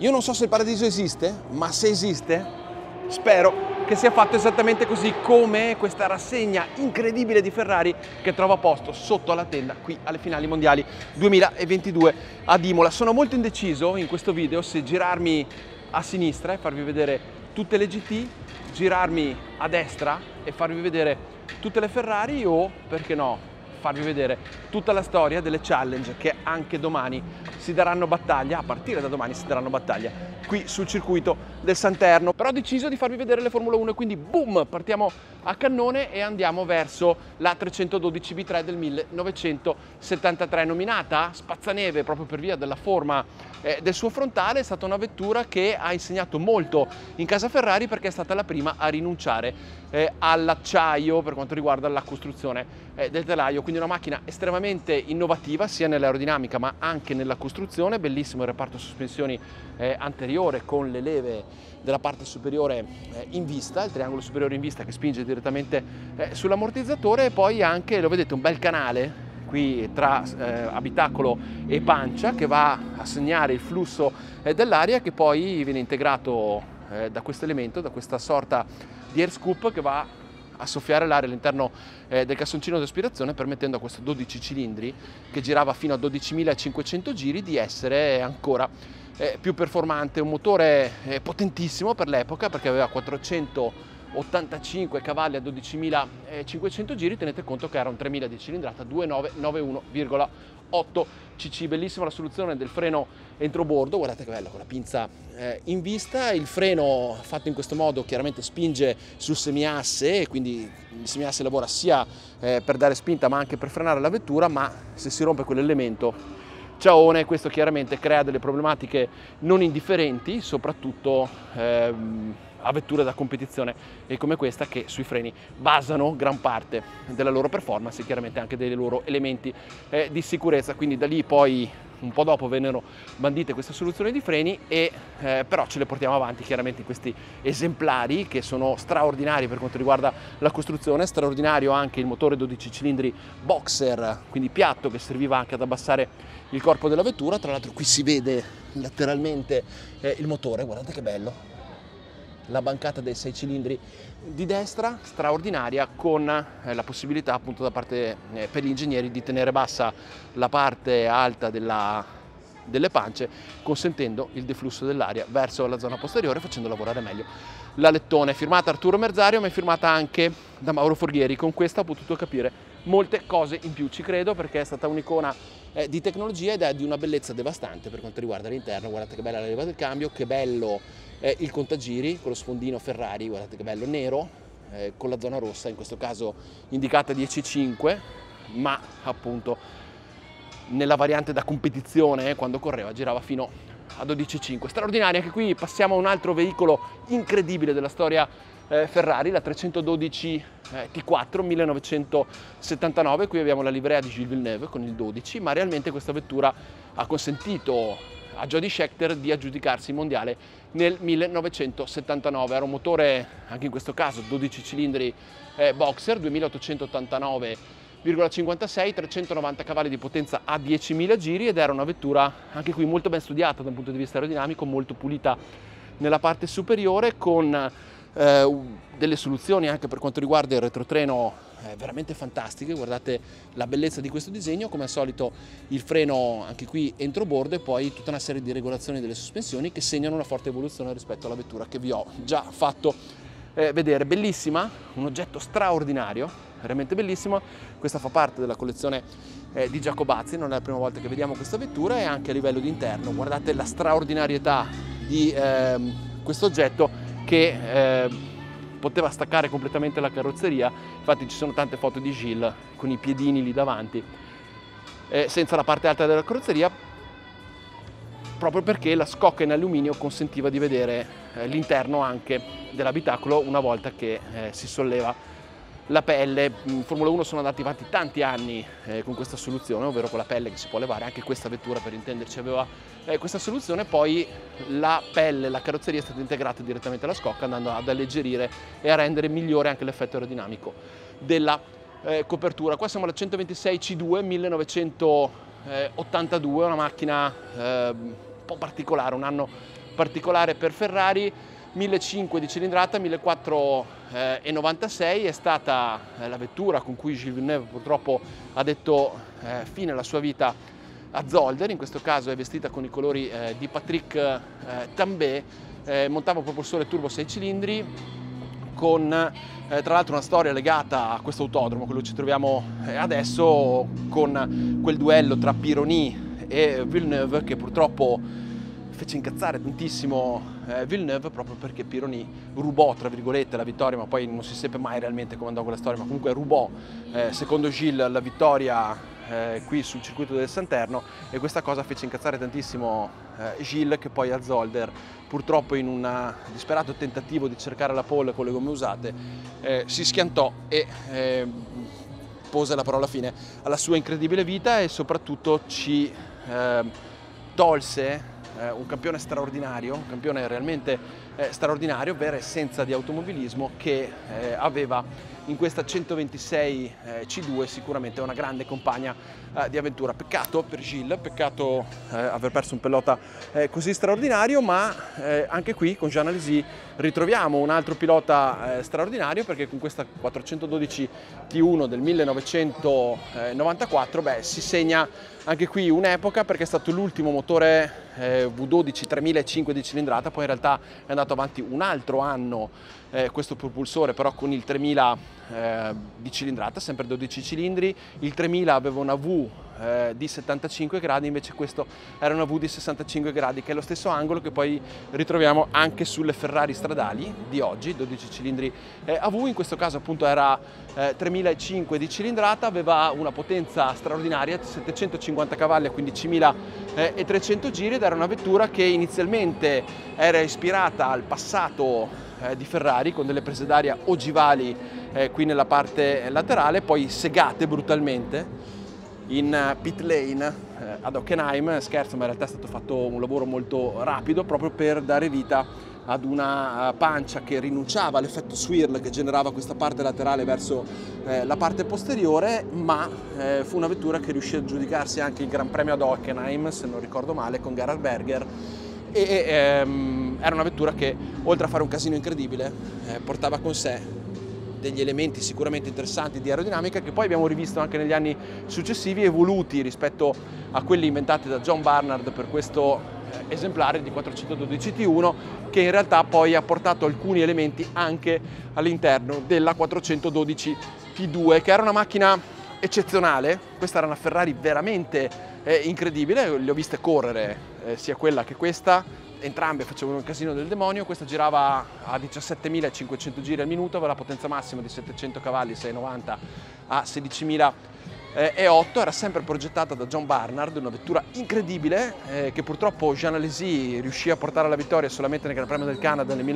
Io non so se il paradiso esiste, ma se esiste, spero che sia fatto esattamente così come questa rassegna incredibile di Ferrari che trova posto sotto alla tenda qui alle finali mondiali 2022 ad Imola. Sono molto indeciso in questo video se girarmi a sinistra e farvi vedere tutte le GT, girarmi a destra e farvi vedere tutte le Ferrari o, perché no, farvi vedere tutta la storia delle challenge che anche domani si daranno battaglia, a partire da domani si daranno battaglia qui sul circuito del Santerno. Però ho deciso di farvi vedere le Formula 1 e quindi boom, partiamo a cannone e andiamo verso la 312 B3 del 1973, nominata Spazzaneve proprio per via della forma del suo frontale. È stata una vettura che ha insegnato molto in casa Ferrari perché è stata la prima a rinunciare all'acciaio per quanto riguarda la costruzione del telaio, quindi una macchina estremamente innovativa sia nell'aerodinamica ma anche nella costruzione. Bellissimo il reparto sospensioni anteriore con le leve della parte superiore in vista, il triangolo superiore in vista che spinge direttamente sull'ammortizzatore, e poi anche, lo vedete, un bel canale qui tra abitacolo e pancia che va a segnare il flusso dell'aria, che poi viene integrato da questo elemento, da questa sorta di air scoop che va a soffiare l'aria all'interno del cassoncino di aspirazione, permettendo a questo 12 cilindri che girava fino a 12.500 giri di essere ancora più performante. Un motore potentissimo per l'epoca perché aveva 485 cavalli a 12.500 giri, tenete conto che era un 3.000 di cilindrata 2991,8 cc. Bellissima la soluzione del freno entrobordo, guardate che bello, con la pinza in vista. Il freno fatto in questo modo chiaramente spinge sul semiasse e quindi il semiasse lavora sia per dare spinta ma anche per frenare la vettura, ma se si rompe quell'elemento, ciaone, questo chiaramente crea delle problematiche non indifferenti, soprattutto a vetture da competizione e come questa, che sui freni basano gran parte della loro performance e chiaramente anche dei loro elementi di sicurezza. Quindi da lì poi un po' dopo vennero bandite queste soluzioni di freni e però ce le portiamo avanti chiaramente in questi esemplari che sono straordinari per quanto riguarda la costruzione. Straordinario anche il motore 12 cilindri boxer, quindi piatto, che serviva anche ad abbassare il corpo della vettura. Tra l'altro qui si vede lateralmente il motore, guardate che bello, la bancata dei 6 cilindri di destra, straordinaria, con la possibilità appunto da parte per gli ingegneri di tenere bassa la parte alta delle pance, consentendo il deflusso dell'aria verso la zona posteriore, facendo lavorare meglio l'alettone. Firmata Arturo Merzario, ma è firmata anche da Mauro Forghieri. Con questa ho potuto capire molte cose in più, ci credo, perché è stata un'icona di tecnologia ed è di una bellezza devastante per quanto riguarda l'interno. Guardate che bella la leva del cambio, che bello il contagiri con lo sfondino Ferrari, guardate che bello, nero, con la zona rossa, in questo caso indicata 10.5, ma appunto nella variante da competizione quando correva girava fino a 12.5. Straordinaria. Anche qui passiamo a un altro veicolo incredibile della storia Ferrari, la 312 T4 1979. Qui abbiamo la livrea di Gilles Villeneuve con il 12, ma realmente questa vettura ha consentito a Jody Scheckter di aggiudicarsi il mondiale nel 1979. Era un motore, anche in questo caso 12 cilindri boxer, 2889,56, 390 cavalli di potenza a 10.000 giri, ed era una vettura anche qui molto ben studiata da un punto di vista aerodinamico, molto pulita nella parte superiore, con delle soluzioni anche per quanto riguarda il retrotreno veramente fantastiche. Guardate la bellezza di questo disegno, come al solito il freno anche qui entrobordo e poi tutta una serie di regolazioni delle sospensioni che segnano una forte evoluzione rispetto alla vettura che vi ho già fatto vedere. Bellissima, un oggetto straordinario, veramente bellissimo. Questa fa parte della collezione di Giacobazzi, non è la prima volta che vediamo questa vettura, e anche a livello di interno guardate la straordinarietà di questo oggetto che poteva staccare completamente la carrozzeria. Infatti ci sono tante foto di Gilles con i piedini lì davanti senza la parte alta della carrozzeria, proprio perché la scocca in alluminio consentiva di vedere l'interno anche dell'abitacolo una volta che si solleva la pelle. In Formula 1 sono andati avanti tanti anni con questa soluzione, ovvero con la pelle che si può levare. Anche questa vettura, per intenderci, aveva questa soluzione. Poi la pelle, la carrozzeria è stata integrata direttamente alla scocca, andando ad alleggerire e a rendere migliore anche l'effetto aerodinamico della copertura. Qua siamo alla 126 C2 1982, una macchina un po' particolare, un anno particolare per Ferrari, 1.500 di cilindrata, 1.496, è stata la vettura con cui Gilles Villeneuve purtroppo ha detto fine alla sua vita a Zolder. In questo caso è vestita con i colori di Patrick Tambay, montava un propulsore turbo 6 cilindri con tra l'altro una storia legata a questo autodromo, quello che ci troviamo adesso, con quel duello tra Pironi e Villeneuve che purtroppo fece incazzare tantissimo Villeneuve, proprio perché Pironi rubò, tra virgolette, la vittoria, ma poi non si seppe mai realmente come andò quella storia, ma comunque rubò, secondo Gilles, la vittoria qui sul circuito del Santerno, e questa cosa fece incazzare tantissimo Gilles, che poi a Zolder, purtroppo in un disperato tentativo di cercare la pole con le gomme usate, si schiantò e pose la parola fine alla sua incredibile vita, e soprattutto ci tolse un campione straordinario, un campione realmente straordinario, vera essenza di automobilismo, che aveva in questa 126 C2 sicuramente una grande compagna di avventura. Peccato per Gilles, peccato aver perso un pilota così straordinario, ma anche qui con Jean Alesi ritroviamo un altro pilota straordinario, perché con questa 412 T1 del 1994 si segna anche qui un'epoca, perché è stato l'ultimo motore V12 3005 di cilindrata. Poi in realtà è andato avanti un altro anno questo propulsore, però con il 3000 di cilindrata, sempre 12 cilindri. Il 3000 aveva una V di 75 gradi, invece questo era una V di 65 gradi, che è lo stesso angolo che poi ritroviamo anche sulle Ferrari stradali di oggi, 12 cilindri a V. In questo caso appunto era 3005 di cilindrata, aveva una potenza straordinaria, 750 cavalli a 15.300 giri, ed era una vettura che inizialmente era ispirata al passato di Ferrari, con delle prese d'aria ogivali qui nella parte laterale, poi segate brutalmente in pit lane ad Hockenheim. Scherzo, ma in realtà è stato fatto un lavoro molto rapido proprio per dare vita ad una pancia che rinunciava all'effetto swirl che generava questa parte laterale verso la parte posteriore, ma fu una vettura che riuscì a giudicarsi anche il Gran Premio ad Hockenheim, se non ricordo male, con Gerhard Berger, e era una vettura che, oltre a fare un casino incredibile, portava con sé degli elementi sicuramente interessanti di aerodinamica, che poi abbiamo rivisto anche negli anni successivi, evoluti rispetto a quelli inventati da John Barnard per questo esemplare di 412 T1, che in realtà poi ha portato alcuni elementi anche all'interno della 412 T2, che era una macchina eccezionale. Questa era una Ferrari veramente incredibile, le ho viste correre sia quella che questa, entrambe facevano un casino del demonio. Questa girava a 17.500 giri al minuto, aveva la potenza massima di 700 cavalli, 690 a 16.008, era sempre progettata da John Barnard, una vettura incredibile che purtroppo Jean Alesi riuscì a portare alla vittoria solamente nel Gran Premio del Canada nel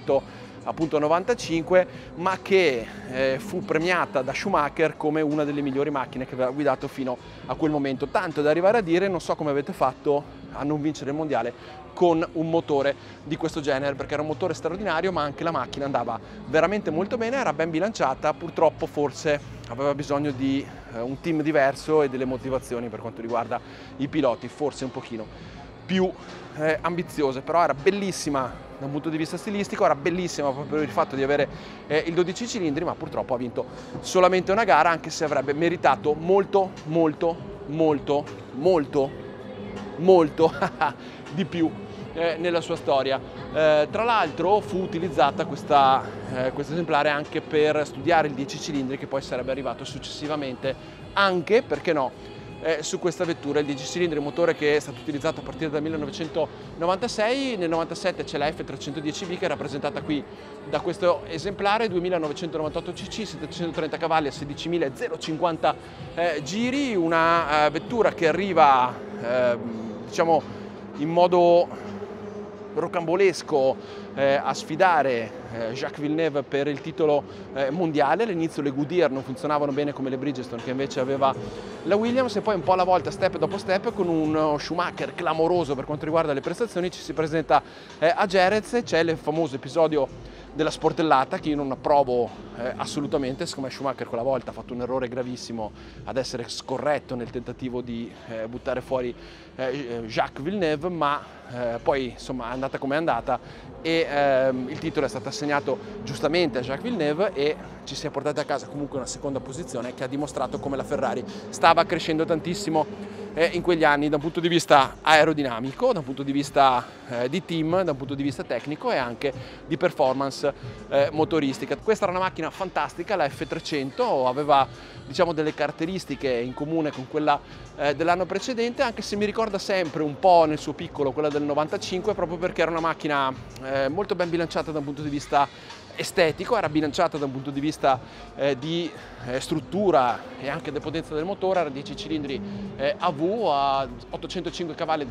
1995, ma che fu premiata da Schumacher come una delle migliori macchine che aveva guidato fino a quel momento, tanto da arrivare a dire: non so come avete fatto a non vincere il mondiale con un motore di questo genere, perché era un motore straordinario, ma anche la macchina andava veramente molto bene, era ben bilanciata. Purtroppo forse aveva bisogno di un team diverso e delle motivazioni per quanto riguarda i piloti forse un pochino più ambiziose, però era bellissima da un punto di vista stilistico, era bellissima proprio per il fatto di avere il 12 cilindri, ma purtroppo ha vinto solamente una gara, anche se avrebbe meritato molto di più nella sua storia. Tra l'altro fu utilizzata questo esemplare anche per studiare il 10 cilindri, che poi sarebbe arrivato successivamente anche, perché no, su questa vettura. Il 10 cilindri, un motore che è stato utilizzato a partire dal 1996, nel 97 c'è la F310V che è rappresentata qui da questo esemplare, 2998 cc, 730 cavalli a 16.050 giri, una vettura che arriva diciamo in modo rocambolesco a sfidare Jacques Villeneuve per il titolo mondiale. All'inizio le Goodyear non funzionavano bene come le Bridgestone, che invece aveva la Williams, e poi un po' alla volta, step dopo step, con uno Schumacher clamoroso per quanto riguarda le prestazioni, ci si presenta a Jerez. C'è il famoso episodio della sportellata, che io non approvo assolutamente. Secondo me Schumacher quella volta ha fatto un errore gravissimo ad essere scorretto nel tentativo di buttare fuori Jacques Villeneuve, ma poi insomma è andata come è andata e il titolo è stato assegnato giustamente a Jacques Villeneuve e ci si è portati a casa comunque una seconda posizione che ha dimostrato come la Ferrari stava crescendo tantissimo in quegli anni da un punto di vista aerodinamico, da un punto di vista di team, da un punto di vista tecnico e anche di performance motoristica. Questa era una macchina fantastica, la F300, aveva diciamo delle caratteristiche in comune con quella dell'anno precedente, anche se mi ricorda sempre un po' nel suo piccolo quella del 95, proprio perché era una macchina molto ben bilanciata da un punto di vista estetico, era bilanciata da un punto di vista di struttura e anche di potenza del motore, era 10 cilindri AV a 805 cavalli,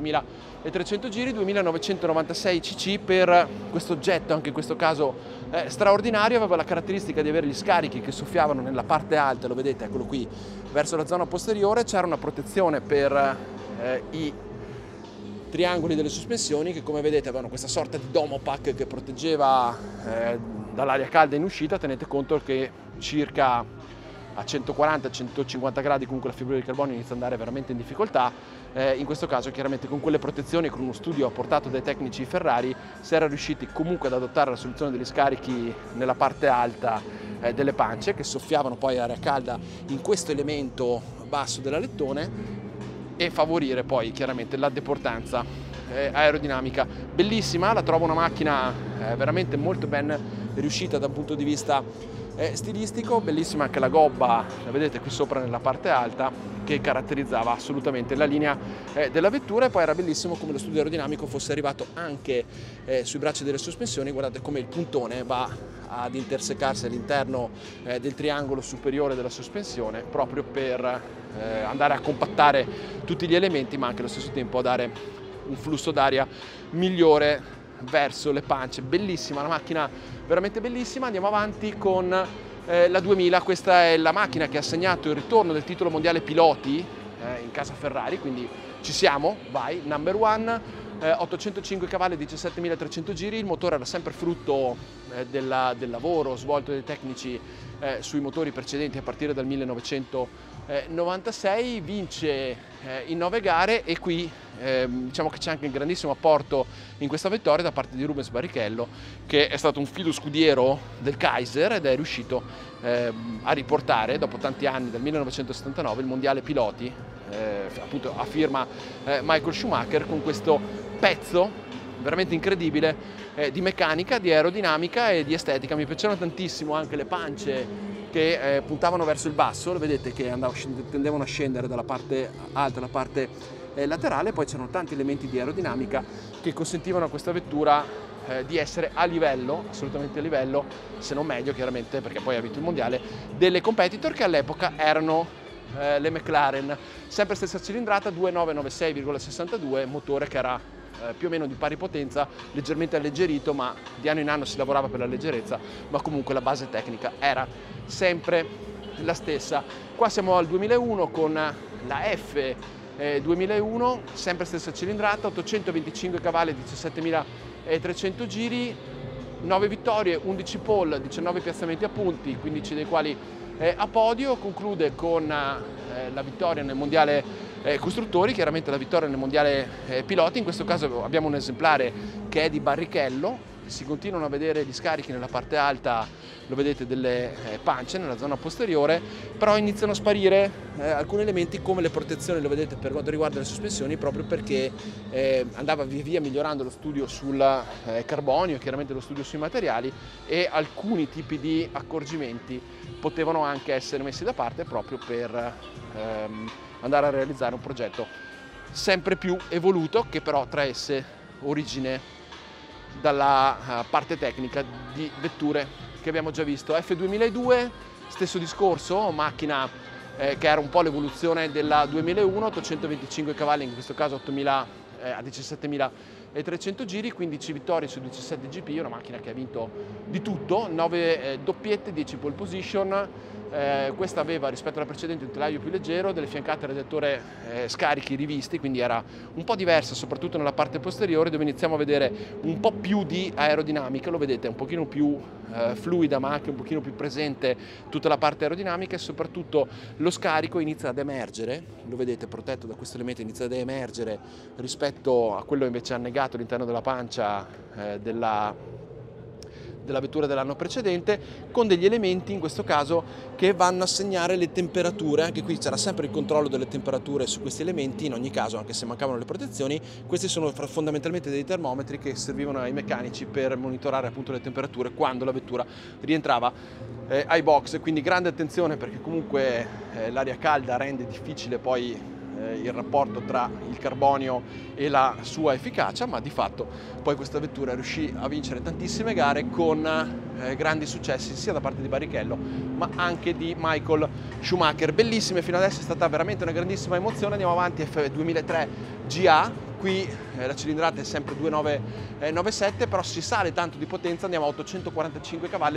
17.300 giri, 2.996 cc per questo oggetto, anche in questo caso straordinario. Aveva la caratteristica di avere gli scarichi che soffiavano nella parte alta, lo vedete, eccolo qui, verso la zona posteriore. C'era una protezione per i triangoli delle sospensioni che, come vedete, avevano questa sorta di domopack che proteggeva dall'aria calda in uscita. Tenete conto che circa a 140-150 gradi comunque la fibra di carbonio inizia ad andare veramente in difficoltà. In questo caso chiaramente con quelle protezioni, con uno studio apportato dai tecnici Ferrari, si era riusciti comunque ad adottare la soluzione degli scarichi nella parte alta delle pance, che soffiavano poi aria calda in questo elemento basso dell'alettone, e favorire poi chiaramente la deportanza aerodinamica. Bellissima, la trovo una macchina veramente molto ben riuscita da un punto di vista stilistico. Bellissima anche la gobba, la vedete qui sopra nella parte alta, che caratterizzava assolutamente la linea della vettura. E poi era bellissimo come lo studio aerodinamico fosse arrivato anche sui bracci delle sospensioni. Guardate come il puntone va ad intersecarsi all'interno del triangolo superiore della sospensione, proprio per andare a compattare tutti gli elementi, ma anche allo stesso tempo a dare un flusso d'aria migliore verso le pance. Bellissima la macchina, veramente bellissima. Andiamo avanti con la 2000. Questa è la macchina che ha segnato il ritorno del titolo mondiale piloti in casa Ferrari, quindi ci siamo, vai, number one. 805 cavalli, 17.300 giri. Il motore era sempre frutto del lavoro svolto dai tecnici sui motori precedenti a partire dal 1996. Vince in 9 gare e qui diciamo che c'è anche un grandissimo apporto in questa vittoria da parte di Rubens Barrichello, che è stato un filo scudiero del Kaiser ed è riuscito a riportare dopo tanti anni, dal 1979, il mondiale piloti appunto a firma Michael Schumacher, con questo pezzo veramente incredibile di meccanica, di aerodinamica e di estetica. Mi piacevano tantissimo anche le pance che puntavano verso il basso, lo vedete che tendevano a scendere dalla parte alta alla parte laterale. Poi c'erano tanti elementi di aerodinamica che consentivano a questa vettura di essere a livello, assolutamente a livello, se non meglio chiaramente, perché poi ha vinto il mondiale, delle competitor che all'epoca erano le McLaren. Sempre stessa cilindrata, 2996,62, motore che era più o meno di pari potenza, leggermente alleggerito, ma di anno in anno si lavorava per la leggerezza, ma comunque la base tecnica era sempre la stessa. Qua siamo al 2001 con la F 2001, sempre stessa cilindrata, 825 cavalli, 17.300 giri, 9 vittorie, 11 pole, 19 piazzamenti a punti, 15 dei quali a podio. Conclude con la vittoria nel mondiale costruttori, chiaramente la vittoria nel mondiale piloti. In questo caso abbiamo un esemplare che è di Barrichello. Si continuano a vedere gli scarichi nella parte alta, lo vedete, delle pance nella zona posteriore, però iniziano a sparire alcuni elementi come le protezioni, lo vedete, per quanto riguarda le sospensioni, proprio perché andava via via migliorando lo studio sul carbonio, chiaramente lo studio sui materiali, e alcuni tipi di accorgimenti potevano anche essere messi da parte proprio per andare a realizzare un progetto sempre più evoluto, che però traesse origine dalla parte tecnica di vetture che abbiamo già visto. F2002, stesso discorso, macchina che era un po' l'evoluzione della 2001, 825 cavalli, in questo caso 8.000 a 17.000 300 giri, 15 vittorie su 17 GP, una macchina che ha vinto di tutto, 9 doppiette, 10 pole position. Questa aveva rispetto alla precedente un telaio più leggero, delle fiancate radiatore scarichi rivisti, quindi era un po' diversa soprattutto nella parte posteriore, dove iniziamo a vedere un po' più di aerodinamica, lo vedete, un pochino più fluida ma anche un pochino più presente tutta la parte aerodinamica, e soprattutto lo scarico inizia ad emergere, lo vedete protetto da questo elemento, inizia ad emergere rispetto a quello invece annegato all'interno della pancia della vettura dell'anno precedente, con degli elementi in questo caso che vanno a segnare le temperature. Anche qui c'era sempre il controllo delle temperature su questi elementi, in ogni caso anche se mancavano le protezioni. Questi sono fondamentalmente dei termometri che servivano ai meccanici per monitorare appunto le temperature quando la vettura rientrava ai box, quindi grande attenzione, perché comunque l'aria calda rende difficile poi il rapporto tra il carbonio e la sua efficacia, ma di fatto poi questa vettura riuscì a vincere tantissime gare con grandi successi sia da parte di Barrichello ma anche di Michael Schumacher. Bellissime fino adesso, è stata veramente una grandissima emozione. Andiamo avanti, F2003 GA. Qui la cilindrata è sempre 2.997, però si sale tanto di potenza, andiamo a 845 cavalli e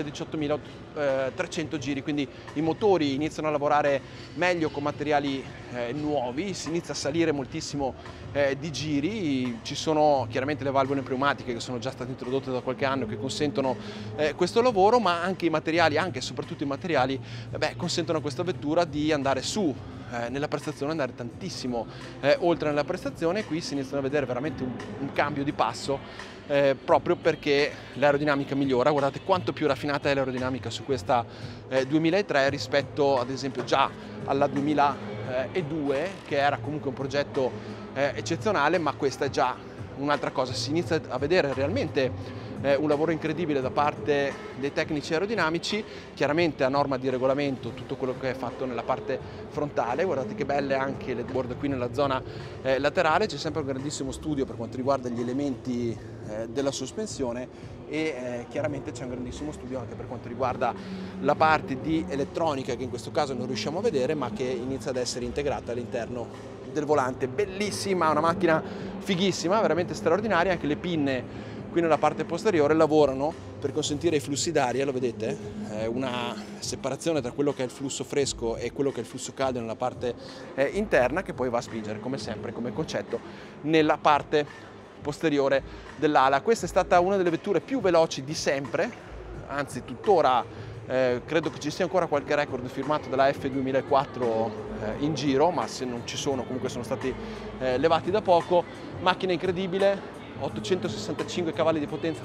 18.300 giri, quindi i motori iniziano a lavorare meglio con materiali nuovi, si inizia a salire moltissimo di giri. Ci sono chiaramente le valvole pneumatiche che sono già state introdotte da qualche anno, che consentono questo lavoro, ma anche i materiali, anche e soprattutto i materiali consentono a questa vettura di andare su nella prestazione, andare tantissimo oltre nella prestazione. Qui si iniziano a vedere veramente un cambio di passo proprio perché l'aerodinamica migliora. Guardate quanto più raffinata è l'aerodinamica su questa 2003 rispetto ad esempio già alla 2002, che era comunque un progetto eccezionale, ma questa è già un'altra cosa. Si inizia a vedere realmente un lavoro incredibile da parte dei tecnici aerodinamici, chiaramente a norma di regolamento tutto quello che è fatto nella parte frontale. Guardate che belle anche le board qui nella zona laterale. C'è sempre un grandissimo studio per quanto riguarda gli elementi della sospensione e chiaramente c'è un grandissimo studio anche per quanto riguarda la parte di elettronica, che in questo caso non riusciamo a vedere ma che inizia ad essere integrata all'interno del volante. Bellissima, una macchina fighissima, veramente straordinaria. Anche le pinne qui nella parte posteriore lavorano per consentire ai flussi d'aria, lo vedete, una separazione tra quello che è il flusso fresco e quello che è il flusso caldo nella parte interna, che poi va a spingere come sempre come concetto nella parte posteriore dell'ala. Questa è stata una delle vetture più veloci di sempre, anzi tuttora credo che ci sia ancora qualche record firmato dalla F2004 in giro, ma se non ci sono comunque sono stati levati da poco. Macchina incredibile, 865 cavalli di potenza,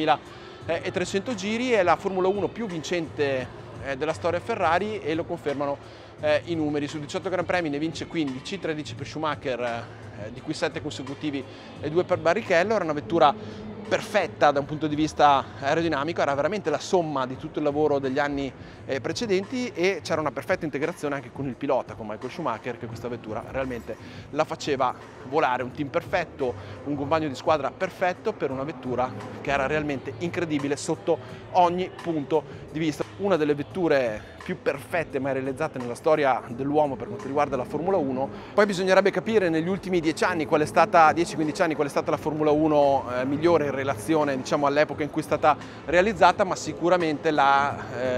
18.300 giri, è la Formula 1 più vincente della storia Ferrari e lo confermano i numeri. Su 18 Gran Premi ne vince 15, 13 per Schumacher, di cui 7 consecutivi e 2 per Barrichello. Era una vettura perfetta da un punto di vista aerodinamico, era veramente la somma di tutto il lavoro degli anni precedenti, e c'era una perfetta integrazione anche con il pilota, con Michael Schumacher, che questa vettura realmente la faceva volare. Un team perfetto, un compagno di squadra perfetto per una vettura che era realmente incredibile sotto ogni punto di vista. Una delle vetture più perfette mai realizzate nella storia dell'uomo per quanto riguarda la Formula 1. Poi bisognerebbe capire negli ultimi 10-15 anni qual è stata la Formula 1 migliore in relazione, diciamo, all'epoca in cui è stata realizzata, ma sicuramente la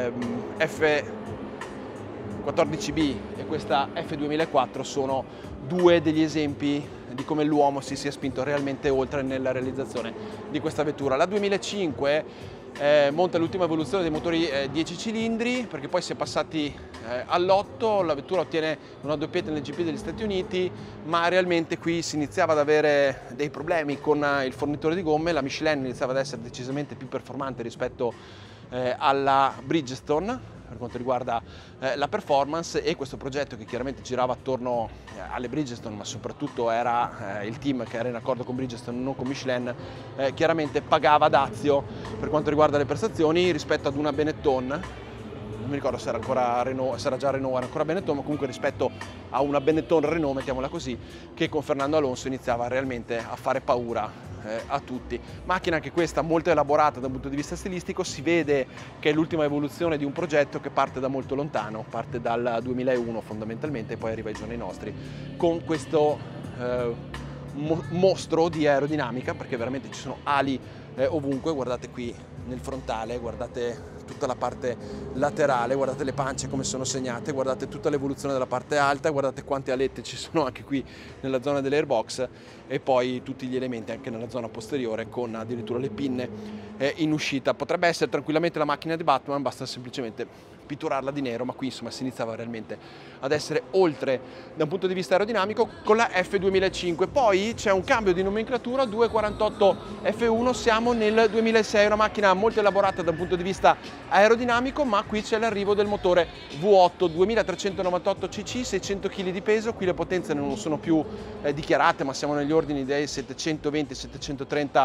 F14B e questa F2004 sono due degli esempi di come l'uomo si sia spinto realmente oltre nella realizzazione di questa vettura. La 2005 monta l'ultima evoluzione dei motori 10 cilindri, perché poi si è passati all'8, la vettura ottiene una doppietta nel GP degli Stati Uniti, ma realmente qui si iniziava ad avere dei problemi con il fornitore di gomme. La Michelin iniziava ad essere decisamente più performante rispetto alla Bridgestone per quanto riguarda la performance, e questo progetto, che chiaramente girava attorno alle Bridgestone, ma soprattutto era il team che era in accordo con Bridgestone, non con Michelin, chiaramente pagava dazio per quanto riguarda le prestazioni rispetto ad una Benetton. Non mi ricordo se era ancora Renault, se era già Renault, era ancora Benetton, ma comunque rispetto a una Benetton Renault, mettiamola così, che con Fernando Alonso iniziava realmente a fare paura a tutti. Macchina anche questa molto elaborata da un punto di vista stilistico, si vede che è l'ultima evoluzione di un progetto che parte da molto lontano, parte dal 2001 fondamentalmente e poi arriva ai giorni nostri con questo mostro di aerodinamica, perché veramente ci sono ali ovunque. Guardate qui nel frontale, guardate tutta la parte laterale, guardate le pance come sono segnate, guardate tutta l'evoluzione della parte alta, guardate quante alette ci sono anche qui nella zona dell'airbox, e poi tutti gli elementi anche nella zona posteriore con addirittura le pinne in uscita. Potrebbe essere tranquillamente la macchina di Batman, basta semplicemente pitturarla di nero, ma qui insomma si iniziava realmente ad essere oltre da un punto di vista aerodinamico con la F2005. Poi c'è un cambio di nomenclatura, 248 F1, siamo nel 2006, una macchina molto elaborata da un punto di vista aerodinamico, ma qui c'è l'arrivo del motore V8 2398 cc, 600 kg di peso. Qui le potenze non sono più dichiarate, ma siamo negli ordini dei 720, 730,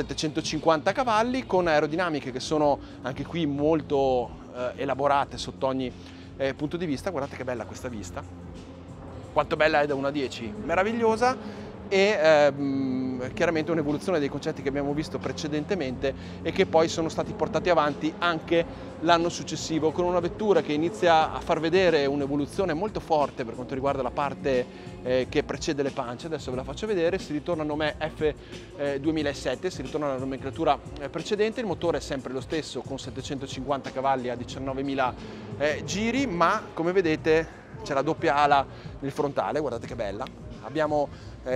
750 cavalli, con aerodinamiche che sono anche qui molto elaborate sotto ogni punto di vista. Guardate che bella questa vista, quanto bella è da 1 a 10, meravigliosa. E chiaramente un'evoluzione dei concetti che abbiamo visto precedentemente e che poi sono stati portati avanti anche l'anno successivo, con una vettura che inizia a far vedere un'evoluzione molto forte per quanto riguarda la parte che precede le pance. Adesso ve la faccio vedere. Si ritorna a nome F2007, si ritorna alla nomenclatura precedente. Il motore è sempre lo stesso, con 750 cavalli a 19.000 giri, ma come vedete c'è la doppia ala nel frontale, guardate che bella. Abbiamo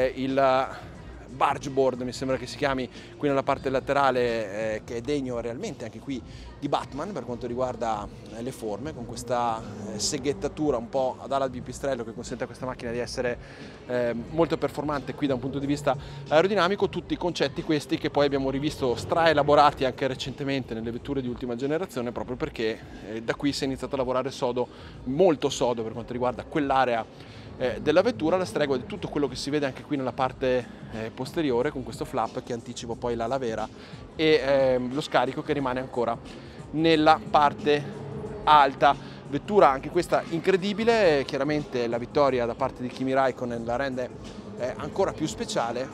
il barge board, mi sembra che si chiami, qui nella parte laterale, che è degno realmente anche qui di Batman per quanto riguarda le forme, con questa seghettatura un po' ad ala di pipistrello che consente a questa macchina di essere molto performante qui da un punto di vista aerodinamico. Tutti i concetti questi che poi abbiamo rivisto straelaborati anche recentemente nelle vetture di ultima generazione, proprio perché da qui si è iniziato a lavorare sodo, molto sodo, per quanto riguarda quell'area della vettura, la stregua di tutto quello che si vede anche qui nella parte posteriore, con questo flap che anticipa poi l'ala vera e lo scarico che rimane ancora nella parte alta. Vettura anche questa incredibile, chiaramente la vittoria da parte di Kimi Raikkonen la rende ancora più speciale,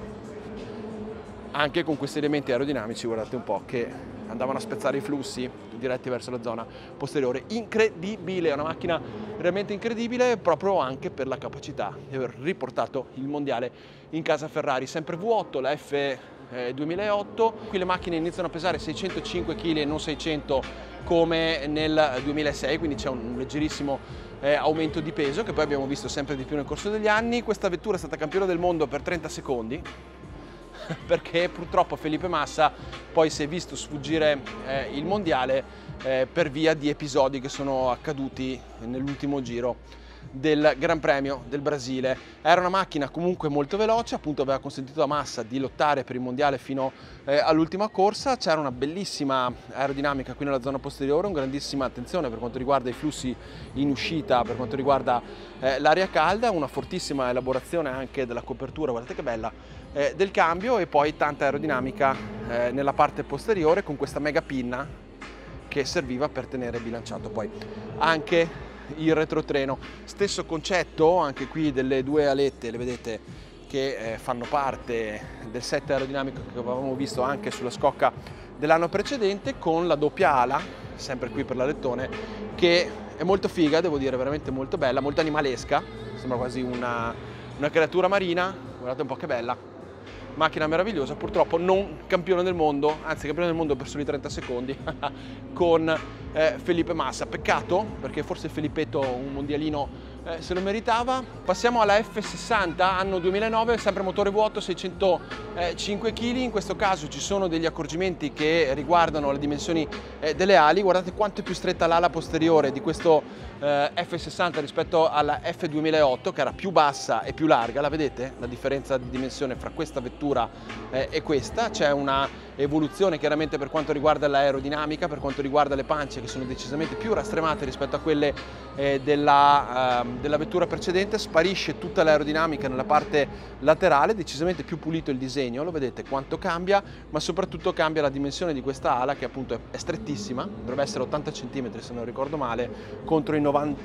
anche con questi elementi aerodinamici, guardate un po', che andavano a spezzare i flussi diretti verso la zona posteriore. Incredibile, è una macchina veramente incredibile, proprio anche per la capacità di aver riportato il mondiale in casa Ferrari. Sempre V8, la F2008, qui le macchine iniziano a pesare 605 kg e non 600 come nel 2006, quindi c'è un leggerissimo aumento di peso che poi abbiamo visto sempre di più nel corso degli anni. Questa vettura è stata campione del mondo per 30 secondi, perché purtroppo Felipe Massa poi si è visto sfuggire il mondiale per via di episodi che sono accaduti nell'ultimo giro del Gran Premio del Brasile. Era una macchina comunque molto veloce, appunto aveva consentito a Massa di lottare per il mondiale fino all'ultima corsa. C'era una bellissima aerodinamica qui nella zona posteriore, una grandissima attenzione per quanto riguarda i flussi in uscita, per quanto riguarda l'aria calda, una fortissima elaborazione anche della copertura, guardate che bella, del cambio, e poi tanta aerodinamica nella parte posteriore con questa mega pinna che serviva per tenere bilanciato poi anche il retrotreno. Stesso concetto anche qui delle due alette, le vedete, che fanno parte del set aerodinamico che avevamo visto anche sulla Scocca dell'anno precedente, con la doppia ala, sempre qui per l'alettone, che è molto figa, devo dire, veramente molto bella, molto animalesca, sembra quasi una creatura marina. Guardate un po' che bella, macchina meravigliosa. Purtroppo non campione del mondo, anzi campione del mondo per soli 30 secondi con Felipe Massa. Peccato, perché forse Felipetto un mondialino se lo meritava. Passiamo alla F60 anno 2009, sempre motore V8, 605 kg. In questo caso ci sono degli accorgimenti che riguardano le dimensioni delle ali. Guardate quanto è più stretta l'ala posteriore di questo F60 rispetto alla F2008, che era più bassa e più larga. La vedete la differenza di dimensione fra questa vettura e questa? C'è una evoluzione chiaramente per quanto riguarda l'aerodinamica, per quanto riguarda le pance, che sono decisamente più rastremate rispetto a quelle della vettura precedente. Sparisce tutta l'aerodinamica nella parte laterale, decisamente più pulito il disegno, lo vedete quanto cambia, ma soprattutto cambia la dimensione di questa ala, che appunto è strettissima, dovrebbe essere 80 cm se non ricordo male, contro i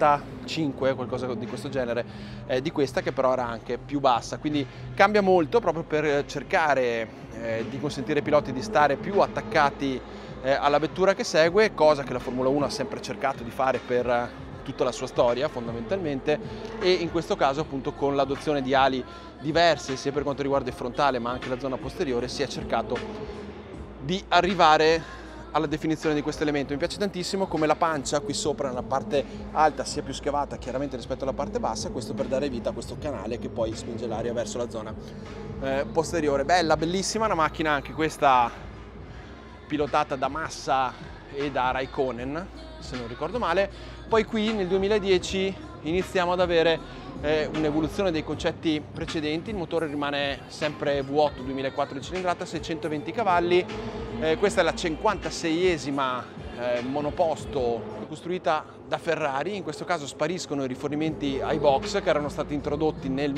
95, qualcosa di questo genere, di questa, che però era anche più bassa. Quindi cambia molto proprio per cercare di consentire ai piloti di stare più attaccati alla vettura che segue, cosa che la Formula 1 ha sempre cercato di fare per tutta la sua storia fondamentalmente, e in questo caso appunto con l'adozione di ali diverse sia per quanto riguarda il frontale ma anche la zona posteriore si è cercato di arrivare alla definizione di questo elemento. Mi piace tantissimo come la pancia qui sopra nella parte alta sia più scavata chiaramente rispetto alla parte bassa, questo per dare vita a questo canale che poi spinge l'aria verso la zona posteriore. Bella, bellissima, una macchina anche questa pilotata da Massa e da Raikkonen, se non ricordo male. Poi qui nel 2010 iniziamo ad avere un'evoluzione dei concetti precedenti, il motore rimane sempre V8 2004 di cilindrata, 620 cavalli, questa è la 56esima monoposto costruita da Ferrari, in questo caso spariscono i rifornimenti ai box che erano stati introdotti nel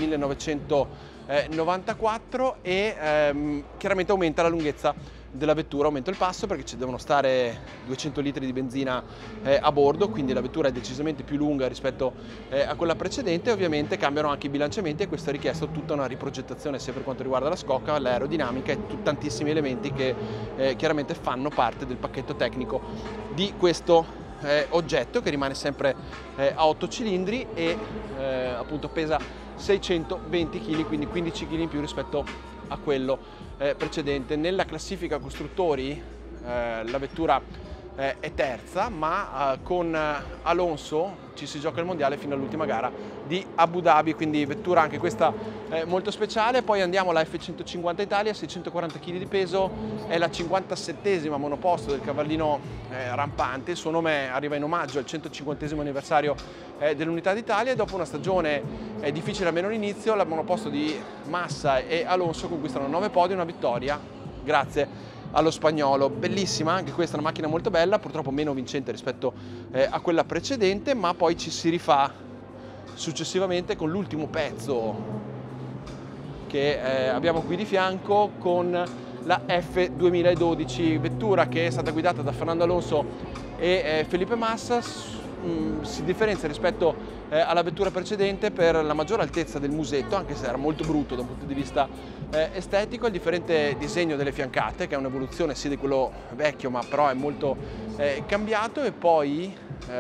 1994 e chiaramente aumenta la lunghezza della vettura, aumenta il passo perché ci devono stare 200 litri di benzina a bordo, quindi la vettura è decisamente più lunga rispetto a quella precedente. Ovviamente cambiano anche i bilanciamenti e questo ha richiesto tutta una riprogettazione sia per quanto riguarda la scocca, l'aerodinamica e tantissimi elementi che chiaramente fanno parte del pacchetto tecnico di questo oggetto che rimane sempre a 8 cilindri e appunto pesa 620 kg, quindi 15 kg in più rispetto a quello precedente. Nella classifica costruttori la vettura è terza, ma con Alonso ci si gioca il mondiale fino all'ultima gara di Abu Dhabi, quindi vettura anche questa molto speciale. Poi andiamo alla F150 Italia, 640 kg di peso, è la 57esima monoposto del cavallino rampante, il suo nome arriva in omaggio al 150esimo anniversario dell'Unità d'Italia e dopo una stagione difficile almeno all'inizio, la monoposto di Massa e Alonso conquistano 9 podi e una vittoria grazie allo spagnolo. Bellissima anche questa, una macchina molto bella, purtroppo meno vincente rispetto a quella precedente, ma poi ci si rifà successivamente con l'ultimo pezzo che abbiamo qui di fianco con la F2012, vettura che è stata guidata da Fernando Alonso e Felipe Massa. Si differenzia rispetto alla vettura precedente per la maggiore altezza del musetto, anche se era molto brutto da un punto di vista estetico, il differente disegno delle fiancate che è un'evoluzione sì di quello vecchio ma però è molto cambiato, e poi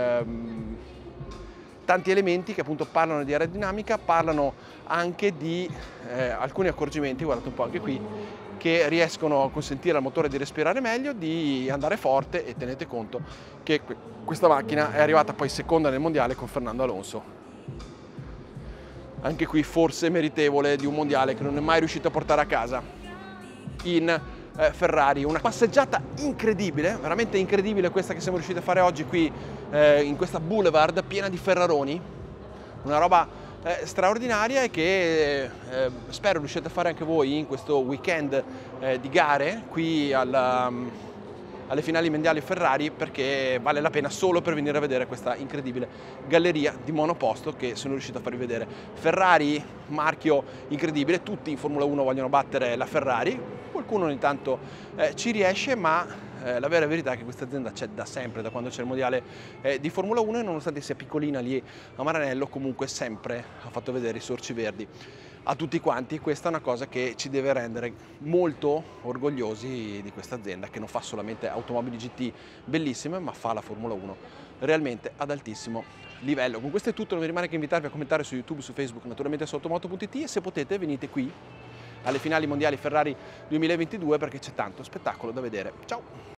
tanti elementi che appunto parlano di aerodinamica, parlano anche di alcuni accorgimenti, guardate un po' anche qui, che riescono a consentire al motore di respirare meglio, di andare forte, e tenete conto che questa macchina è arrivata poi seconda nel mondiale con Fernando Alonso. Anche qui forse meritevole di un mondiale che non è mai riuscito a portare a casa in Ferrari. Una passeggiata incredibile, veramente incredibile questa che siamo riusciti a fare oggi qui in questa boulevard piena di Ferraroni, una roba straordinaria e che spero riusciate a fare anche voi in questo weekend di gare qui alle finali mondiali Ferrari, perché vale la pena solo per venire a vedere questa incredibile galleria di monoposto che sono riuscito a farvi vedere. Ferrari, marchio incredibile, tutti in Formula 1 vogliono battere la Ferrari, qualcuno ogni tanto ci riesce, ma la vera verità è che questa azienda c'è da sempre, da quando c'è il mondiale di Formula 1, e nonostante sia piccolina lì a Maranello comunque sempre ha fatto vedere i sorci verdi a tutti quanti. Questa è una cosa che ci deve rendere molto orgogliosi di questa azienda, che non fa solamente automobili GT bellissime ma fa la Formula 1 realmente ad altissimo livello. Con questo è tutto, non mi rimane che invitarvi a commentare su YouTube, su Facebook, naturalmente su Automoto.it, e se potete venite qui alle finali mondiali Ferrari 2022 perché c'è tanto spettacolo da vedere. Ciao!